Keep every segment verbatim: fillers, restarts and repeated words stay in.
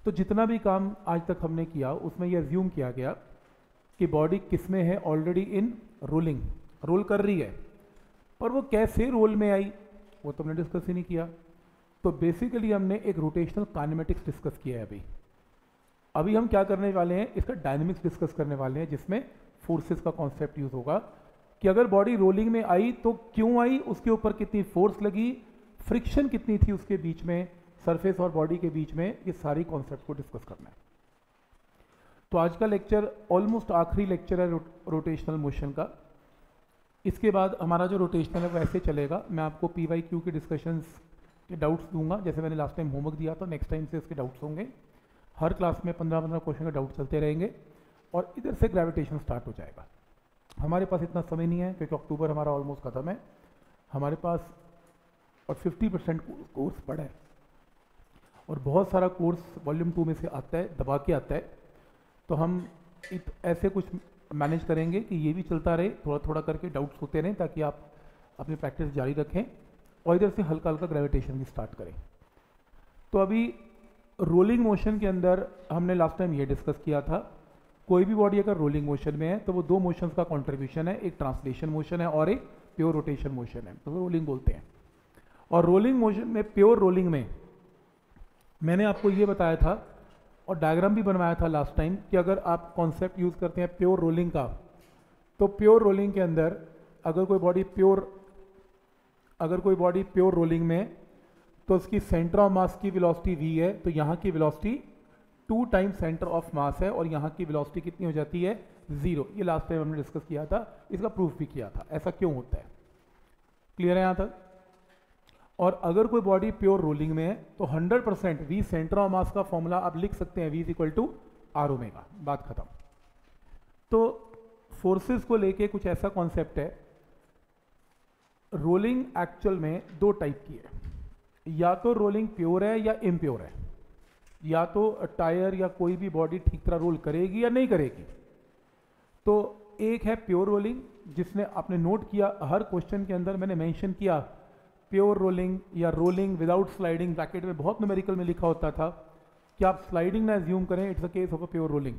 तो जितना भी काम आज तक हमने किया उसमें ये अज्यूम किया गया कि बॉडी किस में है, ऑलरेडी इन रोलिंग, रोल कर रही है, पर वो कैसे रोल में आई वो तो हमने डिस्कस ही नहीं किया। तो बेसिकली हमने एक रोटेशनल काइनेमेटिक्स डिस्कस किया है अभी। अभी हम क्या करने वाले हैं, इसका डायनेमिक्स डिस्कस करने वाले हैं, जिसमें फोर्सेस का कॉन्सेप्ट यूज होगा कि अगर बॉडी रोलिंग में आई तो क्यों आई, उसके ऊपर कितनी फोर्स लगी, फ्रिक्शन कितनी थी उसके बीच में, सरफेस और बॉडी के बीच में, ये सारी कॉन्सेप्ट को डिस्कस करना है। तो आज का लेक्चर ऑलमोस्ट आखिरी लेक्चर है रो, रोटेशनल मोशन का। इसके बाद हमारा जो रोटेशनल है वो ऐसे चलेगा, मैं आपको पी वाई क्यू के डिस्कशंस के डाउट्स दूंगा, जैसे मैंने लास्ट टाइम होमवर्क दिया था, नेक्स्ट टाइम से इसके डाउट्स होंगे। हर क्लास में पंद्रह पंद्रह क्वेश्चन के डाउट चलते रहेंगे और इधर से ग्रेविटेशन स्टार्ट हो जाएगा। हमारे पास इतना समय नहीं है क्योंकि अक्टूबर हमारा ऑलमोस्ट खत्म है हमारे पास, और फिफ्टी परसेंट कोर्स पड़ा है और बहुत सारा कोर्स वॉल्यूम टू में से आता है, दबा के आता है। तो हम ऐसे कुछ मैनेज करेंगे कि ये भी चलता रहे, थोड़ा थोड़ा करके डाउट्स होते रहें, ताकि आप अपनी प्रैक्टिस जारी रखें और इधर से हल्का हल्का ग्रेविटेशन भी स्टार्ट करें। तो अभी रोलिंग मोशन के अंदर हमने लास्ट टाइम ये डिस्कस किया था, कोई भी बॉडी अगर रोलिंग मोशन में है तो वो दो मोशंस का कंट्रीब्यूशन है, एक ट्रांसलेशन मोशन है और एक प्योर रोटेशन मोशन है, तो रोलिंग बोलते हैं। और रोलिंग मोशन में, प्योर रोलिंग में मैंने आपको ये बताया था और डायग्राम भी बनवाया था लास्ट टाइम कि अगर आप कॉन्सेप्ट यूज करते हैं प्योर रोलिंग का, तो प्योर रोलिंग के अंदर अगर कोई बॉडी प्योर अगर कोई बॉडी प्योर रोलिंग में तो उसकी सेंटर ऑफ मास की वेलोसिटी v है, तो यहाँ की velocity two time centre of mass है और यहाँ की वेलोसिटी कितनी हो जाती है, जीरो। ये लास्ट टाइम हमने डिस्कस किया था, इसका प्रूफ भी किया था ऐसा क्यों होता है। क्लियर है यहाँ तक। और अगर कोई बॉडी प्योर रोलिंग में है तो hundred percent v centre of mass का फॉर्मूला आप लिख सकते हैं, v is equal to are omega, बात खत्म। तो फोर्सेस को लेके कुछ ऐसा कॉन्सेप्ट है, रोलिंग एक्चुअल में दो टाइप की है, या तो रोलिंग प्योर है या इम्प्योर है, या तो टायर या कोई भी बॉडी ठीक तरह रोल करेगी या नहीं करेगी। तो एक है प्योर रोलिंग, जिसने आपने नोट किया हर क्वेश्चन के अंदर मैंने मेंशन किया प्योर रोलिंग या रोलिंग विदाउट स्लाइडिंग, ब्रैकेट में बहुत न्यूमेरिकल में लिखा होता था कि आप स्लाइडिंग ना एज्यूम करें, it's a case of a pure rolling.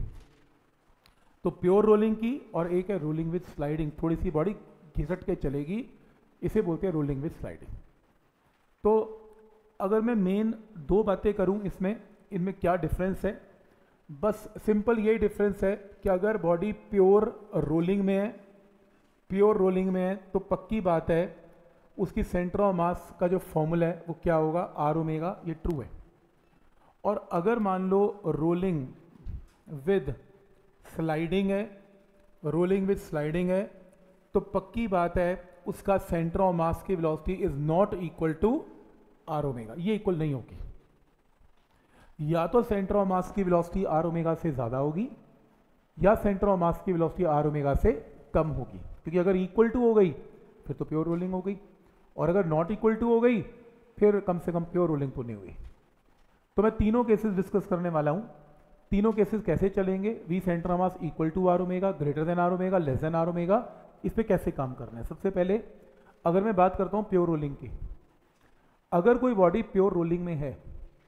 तो प्योर रोलिंग की, और एक है रोलिंग विद स्लाइडिंग, थोड़ी सी बॉडी घिसट के चलेगी, इसे बोलते हैं रोलिंग विद स्लाइडिंग। तो अगर मैं मेन दो बातें करूं इसमें, इनमें क्या डिफरेंस है, बस सिंपल यही डिफरेंस है कि अगर बॉडी प्योर रोलिंग में है प्योर रोलिंग में है तो पक्की बात है उसकी सेंटर ऑफ मास का जो फॉर्मूला है वो क्या होगा, आर ओमेगा, ये ट्रू है। और अगर मान लो रोलिंग विद स्लाइडिंग है रोलिंग विद स्लाइडिंग है तो पक्की बात है उसका सेंटर ऑफ मास की velocity is not equal to are omega, ये इक्वल नहीं होगी। या तो सेंटर ऑफ मास की वेलोसिटी आर ओमेगा से ज्यादा होगी या सेंटर ऑफ मास की वेलोसिटी आर ओमेगा से कम होगी, क्योंकि अगर इक्वल टू हो गई फिर तो प्योर रोलिंग हो गई, और अगर नॉट इक्वल टू हो गई फिर कम से कम प्योर रोलिंग तो नहीं हुई। तो मैं तीनों केसेस डिस्कस करने वाला हूं। तीनों केसेस कैसे चलेंगे, v centre of mass equal to are omega, greater than are omega, less than are omega, इस पे कैसे काम करना है। सबसे पहले अगर मैं बात करता हूं प्योर रोलिंग की, अगर कोई बॉडी प्योर रोलिंग में है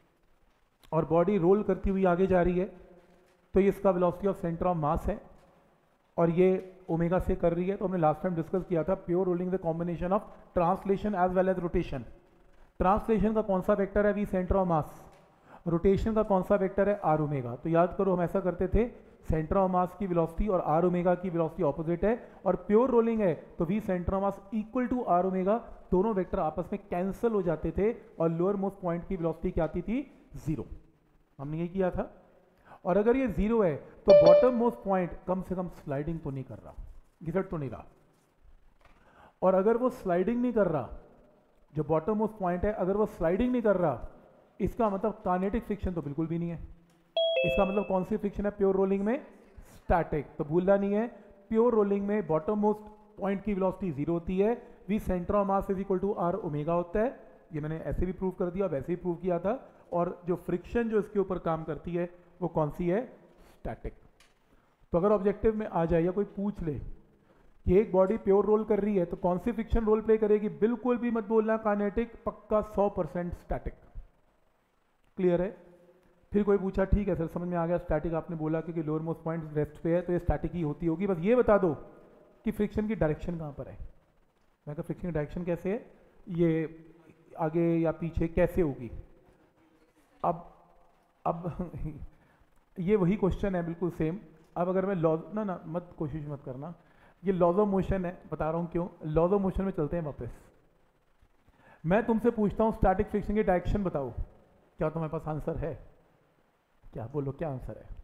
और बॉडी रोल करती हुई आगे जा रही है तो ये इसका velocity of centre of mass है और ये ओमेगा से कर रही है। तो हमने लास्ट टाइम डिस्कस किया था pure rolling the combination of translation as well as rotation. Translation का कौन सा वेक्टर है, v centre of mass, rotation का कौन सा वेक्टर है, आर ओमेगा। तो याद करो हम ऐसा करते थे, सेंटर ऑफ मास की वेलोसिटी और आर ओमेगा की वेलोसिटी ऑपोजिट है, और प्योर रोलिंग है तो v centre of mass equal to are omega, दोनों वेक्टर आपस में कैंसिल हो जाते थे और लोअर मोस्ट पॉइंट की वेलोसिटी क्या आती थी, जीरो। हमने ये किया था। और अगर ये जीरो है तो बॉटम मोस्ट पॉइंट कम से कम स्लाइडिंग तो नहीं कर रहा, घिसट तो नहीं रहा। और अगर वो स्लाइडिंग नहीं कर रहा, जो बॉटम मोस्ट पॉइंट है अगर वो स्लाइडिंग नहीं कर रहा, इसका मतलब काइनेटिक फ्रिक्शन तो बिल्कुल भी नहीं है। इसका मतलब कौन सी फ्रिक्शन है प्योर रोलिंग में, स्टैटिक। तो भूलना नहीं है, प्योर रोलिंग में बॉटम मोस्ट पॉइंट की वेलोसिटी जीरो होती है, v centre of mass is equal to are omega होता है। ये मैंने ऐसे भी प्रूव कर दिया, वैसे भी प्रूव किया था। और जो फ्रिक्शन जो इसके ऊपर काम करती है वो कौन सी है, स्टैटिक। तो अगर ऑब्जेक्टिव में आ जाए या कोई पूछ ले कि एक बॉडी प्योर रोल कर रही है तो कौन सी फ्रिक्शन रोल प्ले करेगी, बिल्कुल भी मत बोलना काइनेटिक, पक्का सौ परसेंट स्टैटिक। क्लियर है। फिर कोई पूछा ठीक है सर समझ में आ गया, स्टैटिक आपने बोला क्योंकि लोअर मोस्ट पॉइंट रेस्ट पे है तो ये स्टैटिक ही होती होगी, बस ये बता दो कि फ्रिक्शन की डायरेक्शन कहाँ पर है। मैं कहा फ्रिक्शन की डायरेक्शन कैसे है, ये आगे या पीछे कैसे होगी। अब अब ये वही क्वेश्चन है बिल्कुल सेम। अब अगर मैं लॉ ना ना मत कोशिश मत करना, ये लॉज ऑफ मोशन है, बता रहा हूँ क्यों। लॉज ऑफ मोशन में चलते हैं वापस। मैं तुमसे पूछता हूँ स्टैटिक फ्रिक्शन की डायरेक्शन बताओ, क्या तुम्हारे पास आंसर है? क्या बोलो, क्या आंसर है?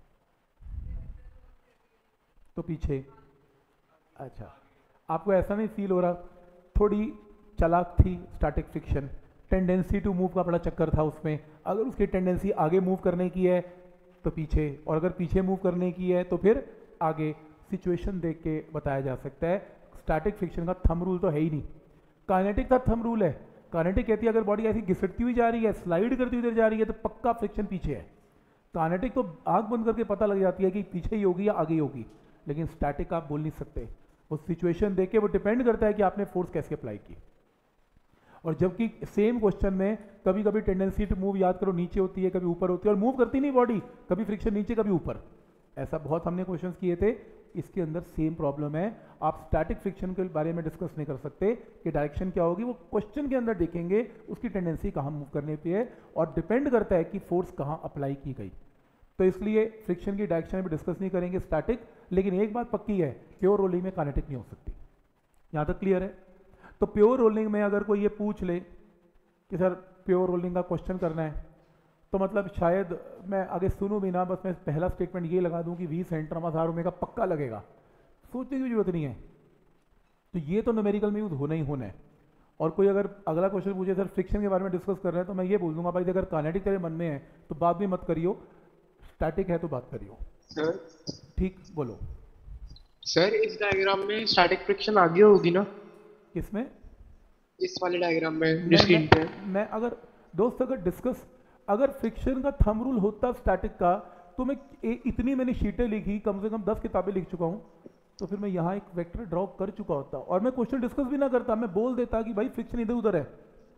तो पीछे। अच्छा, आपको ऐसा नहीं फील हो रहा थोड़ी चालाक थी static friction, tendency to move का बड़ा चक्कर था उसमें। अगर उसकी टेंडेंसी आगे मूव करने की है तो पीछे, और अगर पीछे मूव करने की है तो फिर आगे। सिचुएशन देख के बताया जा सकता है। स्टैटिक फ्रिक्शन का थंब रूल तो है ही नहीं, काइनेटिक का थंब रूल है। काइनेटिक कहती है अगर बॉडी ऐसी घिसटती हुई जा रही है, स्लाइड करती हुई जा रही है तो पक्का फ्रिक्शन पीछे है। काइनेटिक तो आंख बंद करके पता लग जाती है कि पीछे ही होगी या आगे होगी, लेकिन स्टैटिक आप बोल नहीं सकते। वो सिचुएशन देख के वो डिपेंड करता है कि आपने फोर्स कैसे अप्लाई की। और जबकि सेम क्वेश्चन में कभी कभी टेंडेंसी टू मूव याद करो नीचे होती है, कभी ऊपर होती है, और मूव करती नहीं बॉडी, कभी फ्रिक्शन नीचे कभी ऊपर। ऐसा बहुत हमने क्वेश्चंस किए थे, इसके अंदर सेम प्रॉब्लम है। आप स्टैटिक फ्रिक्शन के बारे में डिस्कस नहीं कर सकते कि डायरेक्शन क्या होगी, वो क्वेश्चन के अंदर देखेंगे उसकी टेंडेंसी कहाँ मूव करने पे है, और डिपेंड करता है कि फोर्स कहाँ अप्लाई की गई। तो इसलिए फ्रिक्शन की डायरेक्शन भी डिस्कस नहीं करेंगे स्टैटिक। लेकिन एक बात पक्की है, प्योर रोलिंग में काइनेटिक नहीं हो सकती। यहाँ तक क्लियर है? तो प्योर रोलिंग में अगर कोई ये पूछ ले कि सर प्योर रोलिंग का क्वेश्चन करना है, तो मतलब शायद मैं आगे सुनूं भी ना, बस मैं पहला स्टेटमेंट ये लगा दूं कि v centre mass R omega पक्का लगेगा, सोचने की जरूरत नहीं है। तो ये तो न्यूमेरिकल में यूज होना ही होना है। और कोई अगर अगला क्वेश्चन पूछे सर फ्रिक्शन के बारे में डिस्कस कर रहे हैं, तो मैं ये बोल दूंगा भाई अगर काइनेटिक तेरे मन में है तो बात भी मत करियो, स्टैटिक है तो बात करियो। सर ठीक, बोलो। सर इस डायग्राम में स्टैटिक फ्रिक्शन आगे होगी ना? किसमें? इस वाले डायग्राम में मैं, जो स्क्रीन पे है। मैं, मैं अगर दोस्त अगर डिस्कस अगर फ्रिक्शन का थंब रूल होता स्टैटिक का, तो मैं ए, इतनी मैंने शीटें लिखी, कम से कम दस किताबें लिख चुका हूँ, तो फिर मैं यहाँ एक वेक्टर ड्रॉ कर चुका होता और मैं क्वेश्चन डिस्कस भी ना करता, मैं बोल देता कि भाई फ्रिक्शन इधर उधर है।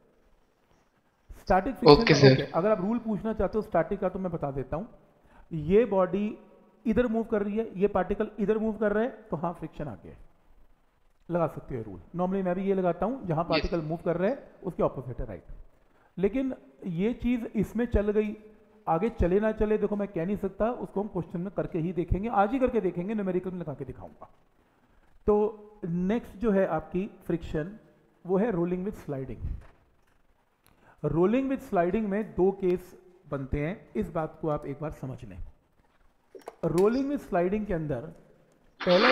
Static friction okay okay, sir. अगर आप रूल पूछना चाहते हो स्टैटिक का तो मैं बता देता हूँ। ये बॉडी इधर मूव कर रही है, ये पार्टिकल इधर मूव कर रहे हैं, तो हाँ फ्रिक्शन आगे है, लगा सकते हो रूल। नॉर्मली मैं भी ये लगाता हूँ, जहां पार्टिकल मूव कर रहे हैं उसके ऑपोजिट है, राइट। लेकिन ये चीज इसमें चल गई, आगे चले ना चले देखो मैं कह नहीं सकता, उसको हम क्वेश्चन में करके ही देखेंगे, आज ही करके देखेंगे, न्यूमेरिकल में लगा के दिखाऊंगा। तो नेक्स्ट जो है आपकी फ्रिक्शन, वो है rolling with sliding. Rolling with sliding में दो केस बनते हैं, इस बात को आप एक बार समझ लें। रोलिंग विद स्लाइडिंग के अंदर पहला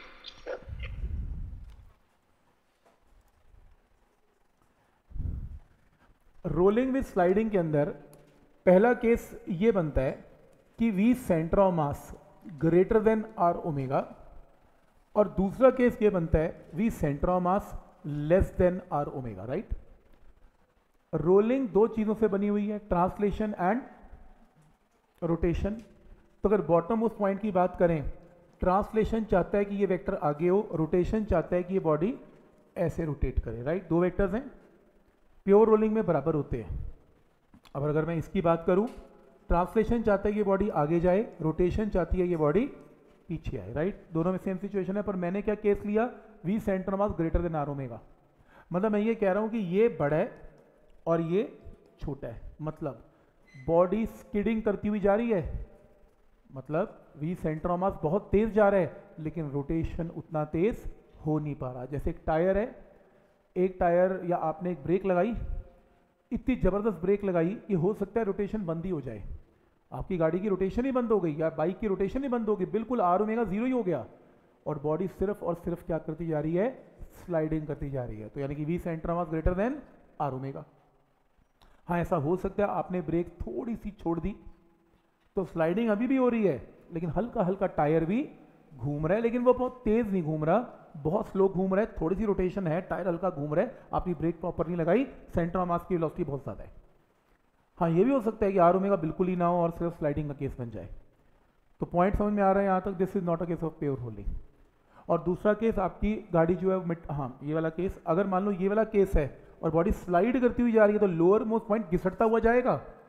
रोलिंग विद स्लाइडिंग के अंदर पहला केस ये बनता है कि v centre of mass greater than are omega, और दूसरा केस ये बनता है v centre of mass less than are omega, right. Rolling दो चीजों से बनी हुई है, ट्रांसलेशन एंड रोटेशन। तो अगर बॉटम मोस्ट पॉइंट की बात करें, ट्रांसलेशन चाहता है कि ये वेक्टर आगे हो, रोटेशन चाहता है कि ये बॉडी ऐसे रोटेट करे, राइट। दो वेक्टर्स हैं, प्योर रोलिंग में बराबर होते हैं। अब अगर मैं इसकी बात करूं, ट्रांसलेशन चाहता है कि ये बॉडी आगे जाए, रोटेशन चाहती है ये बॉडी पीछे आए, राइट। दोनों में सेम सिचुएशन है, पर मैंने क्या केस लिया, v centre mass greater than are omega. मतलब मैं ये कह रहा हूं कि ये बड़ा है और ये छोटा है, मतलब बॉडी स्किडिंग करती हुई जा रही है, मतलब वी सेंटर ऑफ मास बहुत तेज जा रहा है, लेकिन रोटेशन उतना तेज हो नहीं पा रहा। जैसे एक टायर है, एक टायर या आपने एक ब्रेक लगाई, इतनी जबरदस्त ब्रेक लगाई कि हो सकता है रोटेशन बंद ही हो जाए, आपकी गाड़ी की रोटेशन ही बंद हो गई या बाइक की रोटेशन ही बंद हो गई, बिल्कुल आर ओमेगा जीरो ही हो गया, और बॉडी सिर्फ और सिर्फ क्या करती जा रही है, स्लाइडिंग करती जा रही है। तो यानी कि v centre of mass greater than are omega. हाँ, ऐसा हो सकता है आपने ब्रेक थोड़ी सी छोड़ दी तो स्लाइडिंग अभी भी हो रही है, लेकिन हल्का हल्का टायर भी घूम रहा है, लेकिन वो बहुत तेज नहीं घूम रहा, बहुत स्लो घूम रहा है, थोड़ी सी रोटेशन है, टायर हल्का घूम रहा है, आपकी ब्रेक प्रॉपर नहीं लगाई, सेंटर ऑफ मास की वेलोसिटी बहुत ज्यादा है। हाँ, ये भी हो सकता है कि आर ओमेगा बिल्कुल ही ना हो और सिर्फ स्लाइडिंग का केस बन जाए। तो पॉइंट समझ में आ रहा है यहाँ तक, this is not a case of pure rolling. और दूसरा केस, आपकी गाड़ी जो है मिट, हाँ ये वाला केस, अगर मान लो ये वाला केस है और बॉडी स्लाइड करती हुई जा रही है, तो लोअर मोस्ट पॉइंट घिसटता हुआ जाएगा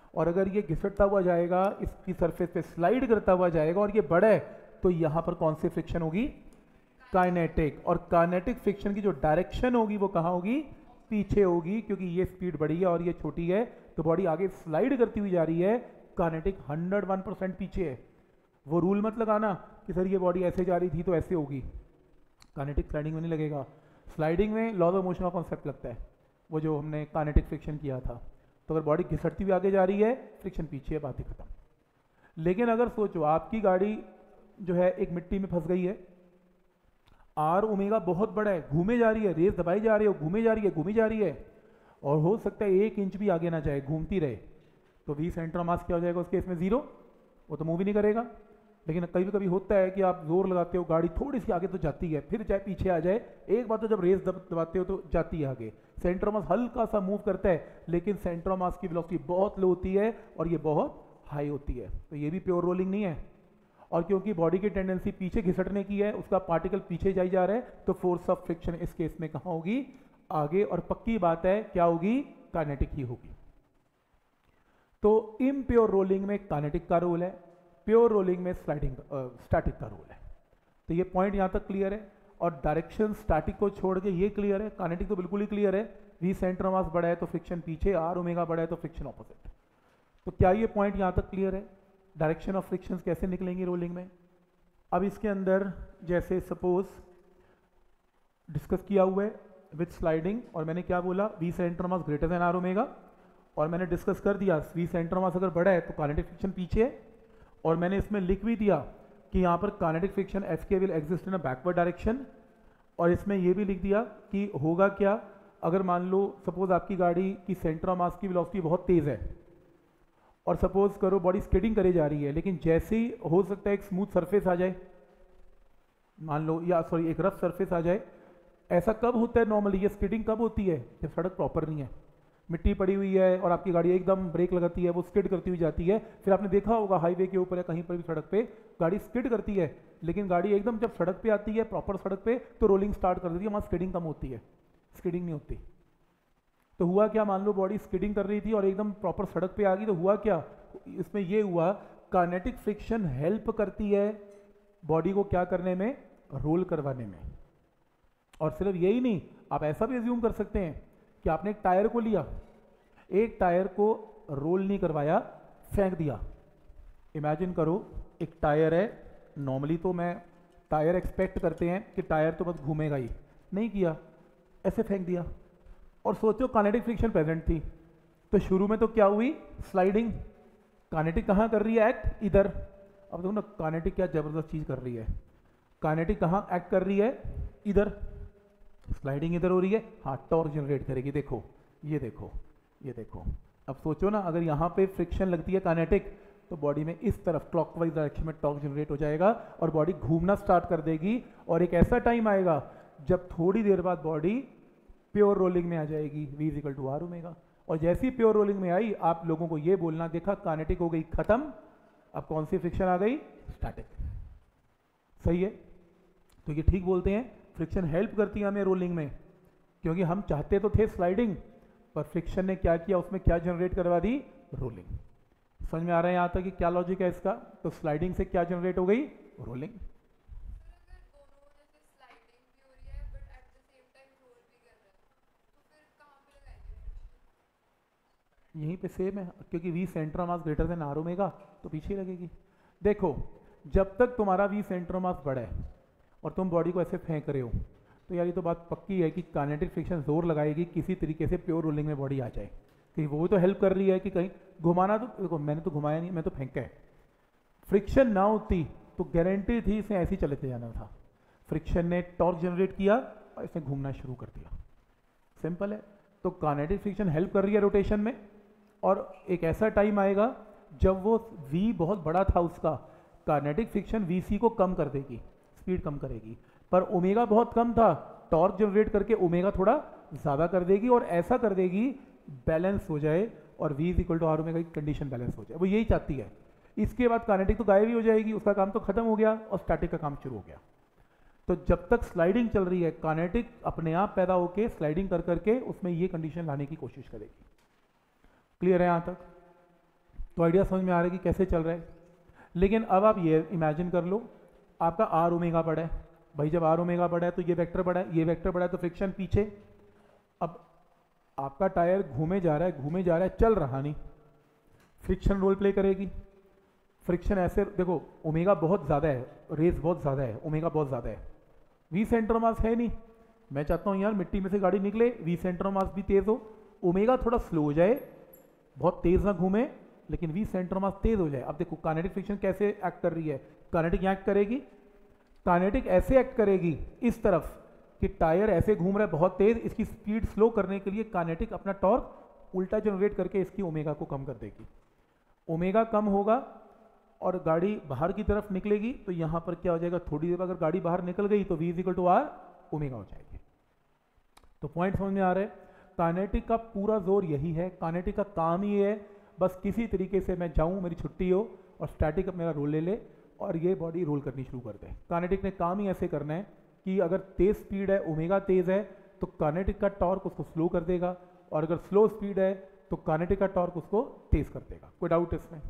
और अगर ये घिसटता हुआ जाएगा, इसकी सरफेस पे स्लाइड करता हुआ जाएगा और ये बढ़े, तो यहाँ पर कौन सी फ्रिक्शन होगी? काइनेटिक। और काइनेटिक फ्रिक्शन की जो डायरेक्शन होगी वो कहाँ होगी? पीछे होगी, क्योंकि ये स्पीड बड़ी है और ये छोटी है, तो बॉडी आगे स्लाइड करती हुई जा रही है। काइनेटिक हंड्रेड वन परसेंट पीछे है। वो रूल मत लगाना कि सर ये बॉडी ऐसे जा रही थी तो ऐसे होगी, काइनेटिक स्लाइडिंग में नहीं लगेगा। स्लाइडिंग में लॉ ऑफ मोशन का कॉन्सेप्ट लगता है, वो जो हमने काइनेटिक फ्रिक्शन किया था। तो अगर बॉडी घिसटती हुई आगे जा रही है, फ्रिक्शन पीछे है, बात ही खत्म। लेकिन अगर सोचो आपकी गाड़ी जो है एक मिट्टी में फंस गई है, आर ओमेगा बहुत बड़ा है, घूमे जा रही है, रेस दबाई जा रही है, घूमे जा रही है, घूमी जा रही है, और हो सकता है एक इंच भी आगे ना जाए, घूमती रहे, तो वी सेंटर ऑफ मास क्या हो जाएगा उस केस में? जीरो। वो तो मूव ही नहीं करेगा। लेकिन कभी कभी होता है कि आप जोर लगाते हो, गाड़ी थोड़ी सी आगे तो जाती है, फिर चाहे पीछे आ जाए, एक बार तो जब रेस दब, दबाते हो तो जाती है आगे। सेंटर ऑफ मास हल्का सा मूव करता है, लेकिन सेंटर ऑफ मास की वेलोसिटी बहुत लो होती है और ये बहुत हाई होती है, तो ये भी प्योर रोलिंग नहीं है। और क्योंकि बॉडी की टेंडेंसी पीछे घिसटने की है, उसका पार्टिकल पीछे जाई जा रहा है, तो फोर्स ऑफ फ्रिक्शन इस केस में कहाँ होगी? आगे। और पक्की बात है क्या होगी? काइनेटिक ही होगी। तो इम्प्योर रोलिंग में काइनेटिक का रोल है, प्योर रोलिंग में स्लाइडिंग स्टैटिक का रोल है। तो ये पॉइंट यहाँ तक क्लियर है। और डायरेक्शन स्टैटिक को छोड़ के ये क्लियर है, काइनेटिक तो बिल्कुल ही क्लियर है। वी सेंटर ऑफ मास बड़ा है तो फ्रिक्शन पीछे, आर ओमेगा बड़ा है तो फ्रिक्शन ऑपोजिट। तो क्या ये पॉइंट यहाँ तक क्लियर है? डायरेक्शन ऑफ फ्रिक्शन कैसे निकलेंगी रोलिंग में? अब इसके अंदर जैसे सपोज डिस्कस किया हुआ है विद स्लाइडिंग, और मैंने क्या बोला? V centre of mass greater than are omega, और मैंने डिस्कस कर दिया वी सेंटर ऑफ मास अगर बड़ा है तो काइनेटिक फ्रिक्शन पीछे है, और मैंने इसमें लिख भी दिया कि यहाँ पर kinetic friction F K will exist in a backward direction. और इसमें ये भी लिख दिया कि होगा क्या अगर मान लो सपोज आपकी गाड़ी की सेंटर ऑफ मास की वेलोसिटी बहुत तेज है, और सपोज करो बॉडी स्किडिंग करे जा रही है, लेकिन जैसे ही हो सकता है एक स्मूथ सरफेस आ जाए, मान लो, या सॉरी एक रफ सरफेस आ जाए। ऐसा कब होता है नॉर्मली? ये स्किडिंग कब होती है? जब सड़क प्रॉपर नहीं है, मिट्टी पड़ी हुई है और आपकी गाड़ी एकदम ब्रेक लगाती है, वो स्किड करती हुई जाती है। फिर आपने देखा होगा हाईवे के ऊपर या कहीं पर भी सड़क पे गाड़ी स्किड करती है, लेकिन गाड़ी एकदम जब सड़क पे आती है प्रॉपर सड़क पे तो रोलिंग स्टार्ट कर देती है, वहाँ स्किडिंग कम होती है, स्किडिंग नहीं होती। तो हुआ क्या? मान लो बॉडी स्किडिंग कर रही थी और एकदम प्रॉपर सड़क पे आ गई, तो हुआ क्या? इसमें ये हुआ काइनेटिक फ्रिक्शन हेल्प करती है बॉडी को क्या करने में? रोल करवाने में। और सिर्फ यही नहीं, आप ऐसा भी अज्यूम कर सकते हैं कि आपने एक टायर को लिया, एक टायर को रोल नहीं करवाया, फेंक दिया। इमेजिन करो एक टायर है, नॉर्मली तो मैं टायर एक्सपेक्ट करते हैं कि टायर तो बस घूमेगा ही, नहीं किया, ऐसे फेंक दिया। और सोचो काइनेटिक फ्रिक्शन प्रेजेंट थी, तो शुरू में तो क्या हुई? स्लाइडिंग। काइनेटिक कहाँ कर रही है एक्ट? इधर। अब देखो ना काइनेटिक क्या जबरदस्त चीज कर रही है। काइनेटिक कहाँ एक्ट कर रही है? इधर। स्लाइडिंग इधर हो रही है, हाँ टॉर्क जनरेट करेगी। देखो ये देखो ये देखो। अब सोचो ना अगर यहाँ पे फ्रिक्शन लगती है काइनेटिक, तो बॉडी में इस तरफ क्लॉकवाइज डायरेक्शन में टॉर्क जनरेट हो जाएगा और बॉडी घूमना स्टार्ट कर देगी। और एक ऐसा टाइम आएगा जब थोड़ी देर बाद बॉडी प्योर रोलिंग में आ जाएगी, v is equal to are omega. और जैसी प्योर रोलिंग में आई, आप लोगों को ये बोलना, देखा काइनेटिक हो गई खत्म, अब कौन सी फ्रिक्शन आ गई? स्टैटिक। सही है? तो ये ठीक बोलते हैं, फ्रिक्शन हेल्प करती है हमें रोलिंग में, क्योंकि हम चाहते तो थे स्लाइडिंग, पर फ्रिक्शन ने क्या किया? उसमें क्या जनरेट करवा दी? रोलिंग। समझ में आ रहा है यहाँ तक कि क्या लॉजिक है इसका? तो स्लाइडिंग से क्या जनरेट हो गई? रोलिंग। यहीं पे सेम है, क्योंकि v centre of mass greater than are omega, तो पीछे लगेगी। देखो जब तक तुम्हारा वी सेंटर ऑफ मास बड़ा है और तुम बॉडी को ऐसे फेंक रहे हो, तो यार ये तो बात पक्की है कि काइनेटिक फ्रिक्शन जोर लगाएगी किसी तरीके से प्योर रोलिंग में बॉडी आ जाए, कि वो तो हेल्प कर रही है कि कहीं घुमाना। तो देखो मैंने तो घुमाया नहीं, मैं तो फेंका है। फ्रिक्शन ना होती तो गारंटी थी इसे ऐसे ही चलते जाना था। फ्रिक्शन ने टॉर्क जनरेट किया और इसे घूमना शुरू कर दिया। सिंपल है। तो काइनेटिक फ्रिक्शन हेल्प कर रही है रोटेशन में, और एक ऐसा टाइम आएगा जब वो v बहुत बड़ा था उसका, काइनेटिक फ्रिक्शन vc को कम कर देगी, स्पीड कम करेगी, पर ओमेगा बहुत कम था, टॉर्क जनरेट करके ओमेगा थोड़ा ज़्यादा कर देगी, और ऐसा कर देगी बैलेंस हो जाए और v is equal to are omega की कंडीशन बैलेंस हो जाए। वो यही चाहती है। इसके बाद काइनेटिक तो गायब ही हो जाएगी, उसका काम तो खत्म हो गया और स्टैटिक का काम शुरू हो गया। तो जब तक स्लाइडिंग चल रही है, काइनेटिक अपने आप पैदा होकर स्लाइडिंग कर करके उसमें ये कंडीशन लाने की कोशिश करेगी। क्लियर है यहाँ तक? तो आइडिया समझ में आ रहा है कि कैसे चल रहा है। लेकिन अब आप ये इमेजिन कर लो, आपका आर ओमेगा बड़ा है भाई, जब आर ओमेगा बड़ा है तो ये वेक्टर बड़ा है, ये वेक्टर बड़ा है, तो फ्रिक्शन पीछे। अब आपका टायर घूमे जा रहा है घूमे जा रहा है, चल रहा नहीं, फ्रिक्शन रोल प्ले करेगी। फ्रिक्शन ऐसे देखो, ओमेगा बहुत ज़्यादा है, रेस बहुत ज़्यादा है, ओमेगा बहुत ज़्यादा है, वी सेंटर मास है नहीं। मैं चाहता हूँ यार मिट्टी में से गाड़ी निकले, वी सेंटर मास भी तेज़ हो, ओमेगा थोड़ा स्लो हो जाए, बहुत तेज़ ना घूमे, लेकिन वी सेंटर मास तेज़ हो जाए। अब देखो काइनेटिक फ्रिक्शन कैसे एक्ट कर रही है, काइनेटिक एक्ट करेगी, काइनेटिक ऐसे एक्ट करेगी इस तरफ कि टायर ऐसे घूम रहा है बहुत तेज़, इसकी स्पीड स्लो करने के लिए काइनेटिक अपना टॉर्क उल्टा जनरेट करके इसकी ओमेगा को कम कर देगी। ओमेगा कम होगा और गाड़ी बाहर की तरफ निकलेगी, तो यहाँ पर क्या हो जाएगा, थोड़ी देर अगर गाड़ी बाहर निकल गई तो v is equal to are omega हो जाएगी। तो पॉइंट समझ में आ रहा है, काइनेटिक का पूरा जोर यही है, काइनेटिक का काम ही है बस किसी तरीके से मैं जाऊँ, मेरी छुट्टी हो और स्टैटिक मेरा रोल ले ले और ये बॉडी रोल करनी शुरू कर दे। काइनेटिक ने काम ही ऐसे करना है कि अगर तेज़ स्पीड है, ओमेगा तेज़ है, तो काइनेटिक का टॉर्क उसको स्लो कर देगा, और अगर स्लो स्पीड है तो काइनेटिक का टॉर्क उसको तेज़ कर देगा। कोई डाउट इसमें?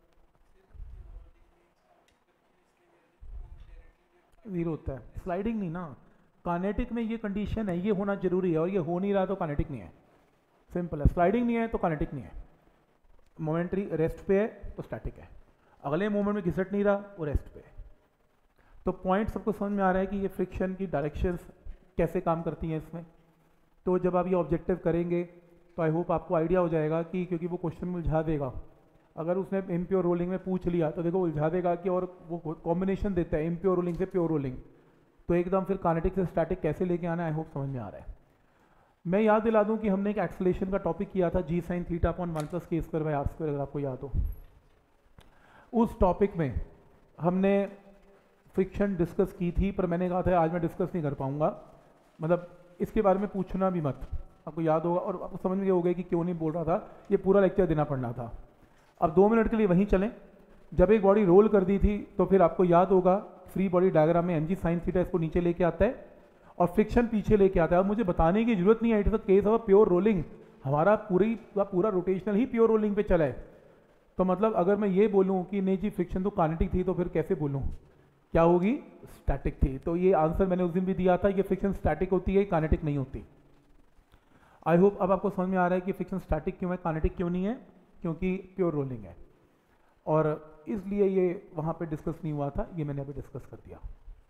जीरो होता है, स्लाइडिंग नहीं ना, काइनेटिक में ये कंडीशन है, ये होना जरूरी है, और ये हो नहीं रहा तो काइनेटिक नहीं है, सिंपल है। स्लाइडिंग नहीं है तो काइनेटिक नहीं है, मोमेंटरी रेस्ट पे है तो स्टैटिक है, अगले मोमेंट में घिसट नहीं रहा वो रेस्ट पे है। तो पॉइंट सबको समझ में आ रहा है कि ये फ्रिक्शन की डायरेक्शंस कैसे काम करती हैं इसमें। तो जब आप ये ऑब्जेक्टिव करेंगे तो आई होप आपको आइडिया हो जाएगा कि, क्योंकि वो क्वेश्चन में उलझा देगा, अगर उसने इम्प्योर रोलिंग में पूछ लिया तो देखो उलझा देगा कि, और वो कॉम्बिनेशन देता है इम्प्योर रोलिंग से प्योर रोलिंग, तो एकदम फिर काइनेटिक से स्टैटिक कैसे लेके आना है, आई होप समझ में आ रहा है। मैं याद दिला दूं कि हमने एक एक्सेलेरेशन का टॉपिक किया था, g sine theta upon one plus k square by r square, अगर आपको याद हो। उस टॉपिक में हमने फ्रिक्शन डिस्कस की थी, पर मैंने कहा था आज मैं डिस्कस नहीं कर पाऊंगा, मतलब इसके बारे में पूछना भी मत, आपको याद होगा और आपको समझ में होगा कि क्यों नहीं बोल रहा था, ये पूरा लेक्चर देना पड़ना था। अब दो मिनट के लिए वहीं चलें। जब एक बॉडी रोल कर दी थी तो फिर आपको याद होगा फ्री बॉडी डायग्राम में एम जी साइन थीटा इसको नीचे लेके आता है और फ्रिक्शन पीछे लेके आता है। अब मुझे बताने की जरूरत नहीं है, it is a case of pure rolling, हमारा पूरी पूरा रोटेशनल ही प्योर रोलिंग पे चला है। तो मतलब अगर मैं ये बोलूँ कि नहीं जी फ्रिक्शन तो काइनेटिक थी, तो फिर कैसे बोलूँ, क्या होगी, स्टैटिक थी। तो ये आंसर मैंने उस दिन भी दिया था, ये फ्रिक्शन स्टैटिक होती है, काइनेटिक नहीं होती। आई होप अब आपको समझ में आ रहा है कि फ्रिक्शन स्टैटिक क्यों है, काइनेटिक क्यों नहीं है, क्योंकि प्योर रोलिंग है, और इसलिए ये वहाँ पे डिस्कस नहीं हुआ था, ये मैंने अभी डिस्कस कर दिया।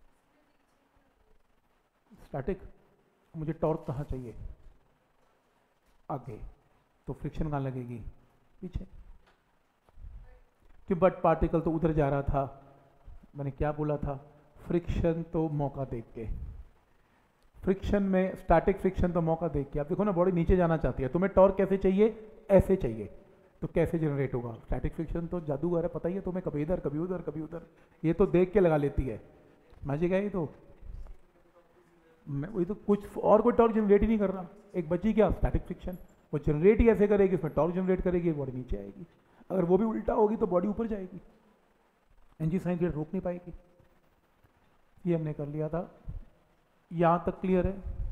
स्टैटिक, मुझे टॉर्क कहाँ चाहिए, आगे, तो फ्रिक्शन कहाँ लगेगी, पीछे, कि बट पार्टिकल तो उधर जा रहा था। मैंने क्या बोला था, फ्रिक्शन तो मौका देख के, फ्रिक्शन में स्टैटिक फ्रिक्शन तो मौका देख के। आप देखो ना बॉडी नीचे जाना चाहती है, तुम्हें टॉर्क कैसे चाहिए, ऐसे चाहिए, तो कैसे जनरेट होगा। स्टैटिक फ्रिक्शन तो जादूगर है, पता ही है तुम्हें, कभी इधर कभी उधर कभी उधर, ये तो देख के लगा लेती है, समझ गए। तो मैं वही तो, कुछ और कोई टॉर्क जनरेट ही नहीं कर रहा, एक बची क्या, स्टैटिक फ्रिक्शन, वो जनरेट ही ऐसे करेगी, उसमें टॉर्क जनरेट करेगी, बॉडी नीचे आएगी। अगर वो भी उल्टा होगी तो बॉडी ऊपर जाएगी, एनजी साइन थीटा रोक नहीं पाएगी। ये हमने कर लिया था, यहाँ तक क्लियर है।